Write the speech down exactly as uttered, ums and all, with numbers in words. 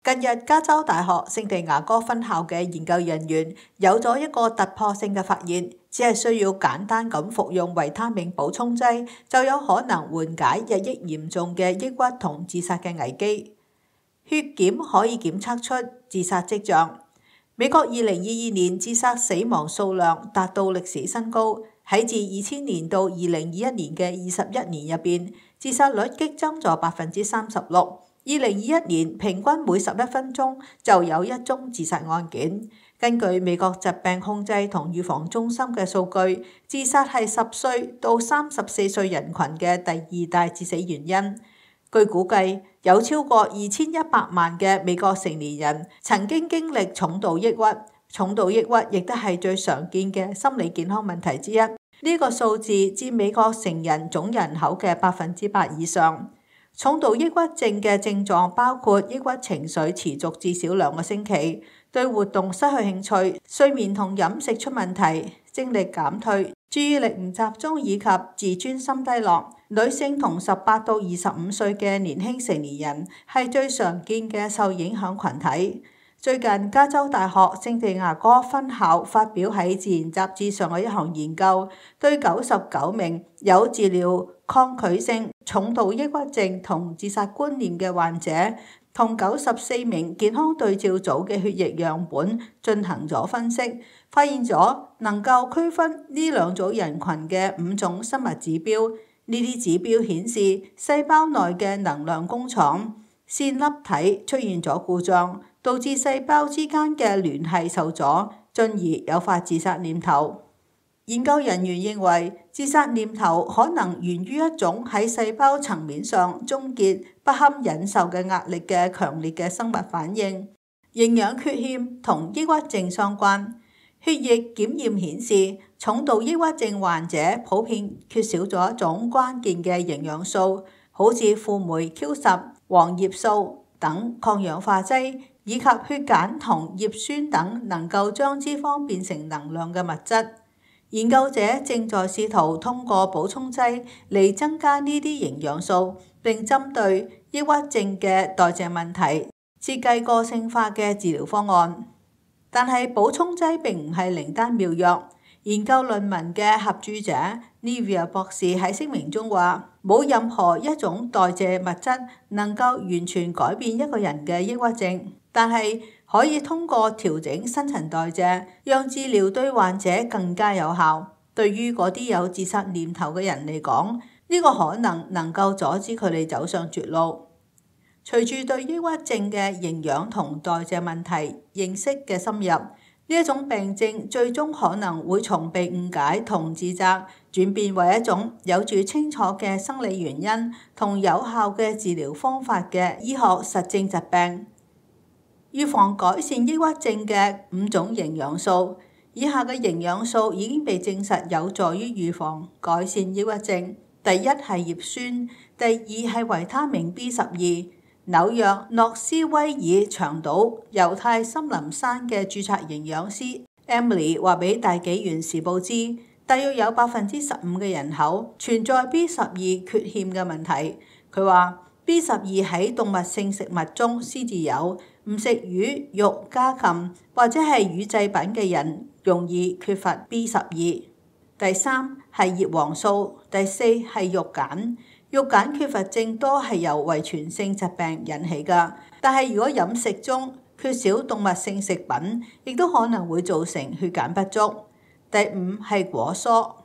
近日，加州大學聖地牙哥分校嘅研究人員有咗一個突破性嘅發現，只係需要簡單咁服用維他命補充劑，就有可能緩解日益嚴重嘅抑鬱同自殺嘅危機。血檢可以檢測出自殺跡象。美國二零二二年自殺死亡數量達到歷史新高，喺自二千年到二零二一年嘅二十一年入邊，自殺率激增咗百分之三十六。二零二一年平均每十一分鐘就有一宗自殺案件。根據美國疾病控制同預防中心嘅數據，自殺係十歲到三十四歲人群嘅第二大致死原因。據估計，有超過二千一百萬嘅美國成年人曾經經歷重度抑鬱，重度抑鬱亦都係最常見嘅心理健康問題之一。呢個數字佔美國成人總人口嘅百分之八以上。重度抑鬱症嘅症狀包括抑鬱情緒持續至少兩個星期，對活動失去興趣，睡眠同飲食出問題，精力減退，注意力唔集中以及自尊心低落。女性同十八到二十五歲嘅年輕成年人係最常見嘅受影響群體。最近，加州大學聖地牙哥分校發表喺《自然》雜誌上嘅一項研究，對九十九名有治療抗拒性重度抑鬱症同自殺觀念嘅患者，同九十四名健康對照組嘅血液樣本進行咗分析，發現咗能夠區分呢兩組人群嘅五種生物指標。呢啲指標顯示細胞內嘅能量工廠線粒體出現咗故障，導致細胞之間嘅聯繫受阻，進而誘發自殺念頭。研究人員認為，自殺念頭可能源於一種喺細胞層面上終結不堪忍受嘅壓力嘅強烈嘅生物反應。營養缺陷同抑鬱症相關。血液檢驗顯示，重度抑鬱症患者普遍缺少咗一種關鍵嘅營養素，好似輔酶 Q 十、黃葉素等抗氧化劑，以及血鹼同葉酸等能夠將脂肪變成能量嘅物質。研究者正在試圖通過補充劑嚟增加呢啲營養素，並針對抑鬱症嘅代謝問題設計個性化嘅治療方案。但係補充劑並唔係靈丹妙藥。研究論文嘅合著者 Nivea 博士喺聲明中話：冇任何一種代謝物質能夠完全改變一個人嘅抑鬱症，但係可以通過調整新陳代謝，讓治療對患者更加有效。對於嗰啲有自殺念頭嘅人嚟講，呢個可能能夠阻止佢哋走上絕路。隨住對抑鬱症嘅營養同代謝問題認識嘅深入，呢一種病症最終可能會從被誤解同自責轉變為一種有住清楚嘅生理原因同有效嘅治療方法嘅醫學實證疾病。預防改善抑鬱症嘅五種營養素，以下嘅營養素已經被證實有助於預防改善抑鬱症。第一係葉酸，第二係維他命 B 十二。紐約諾斯威爾長島猶太森林山嘅註冊營養師 Emily 話俾大紀元時報知，大約有百分之十五嘅人口存在 B 十二缺陷嘅問題。佢話 B 十二喺動物性食物中先至有，唔食魚、肉、家禽或者係乳製品嘅人容易缺乏 B 十二。第三係葉黃素，第四係肉鹼。肉鹼缺乏症多係由遺傳性疾病引起㗎，但係如果飲食中缺少動物性食品，亦都可能會造成血鹼不足。第五係果蔬，